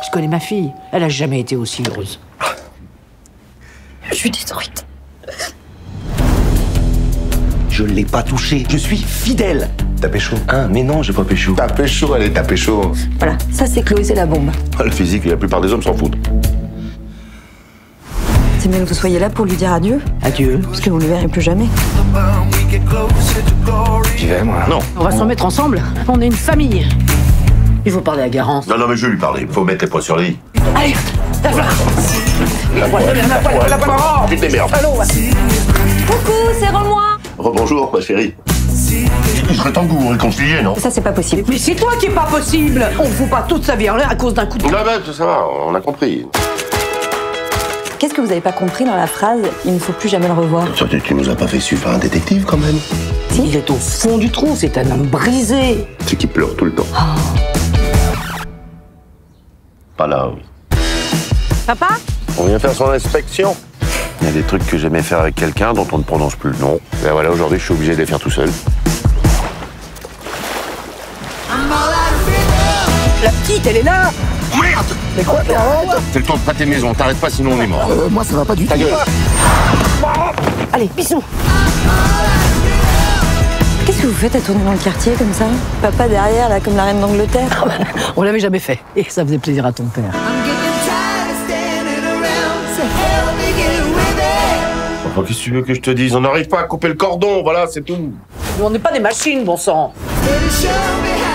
Je connais ma fille. Elle a jamais été aussi heureuse. Je suis détruite. Je l'ai pas touché. Je suis fidèle. T'as pécho? Hein, mais non, j'ai pas pécho. T'as pécho, allez, t'as pécho. Voilà, ça c'est Chloé, c'est la bombe. Le physique, la plupart des hommes s'en foutent. C'est mieux que vous soyez là pour lui dire adieu, Adieu. parce que vous ne le verrez plus jamais. J'y vais, moi. Non. On va se remettre ensemble. On est une famille. Il faut parler à Garance. Non, mais je vais lui parler. Faut mettre les points sur les i. Allez, la voilà. Tu te démerdes. Coucou, c'est Romois. Rebonjour, ma chérie. Il serait temps que vous vous réconciliez, non? Ça c'est pas possible. Mais c'est toi qui est pas possible. On ne fout pas toute sa vie en l'air à cause d'un coup de... Non, mais ça va, on a compris. Qu'est-ce que vous avez pas compris dans la phrase « il ne faut plus jamais le revoir » Tu nous as pas fait suivre un détective, quand même? Il est au fond du trou, c'est un homme brisé. C'est qui pleure tout le temps. Pas là, oui. Papa? On vient faire son inspection. Il y a des trucs que j'aimais faire avec quelqu'un dont on ne prononce plus le nom. Et voilà, aujourd'hui, je suis obligé de les faire tout seul. La petite, elle est là. Merde! Mais quoi? C'est le temps de pâter maison, t'arrêtes pas sinon on est mort. Moi, ça va pas du tout. Ta gueule! Allez, bisous. Qu'est-ce que vous faites à tourner dans le quartier comme ça? Papa derrière, là, comme la reine d'Angleterre. On l'avait jamais fait. Et ça faisait plaisir à ton père. Enfin, qu'est-ce que tu veux que je te dise? On n'arrive pas à couper le cordon, voilà, c'est tout. Mais on n'est pas des machines, bon sang. Show me how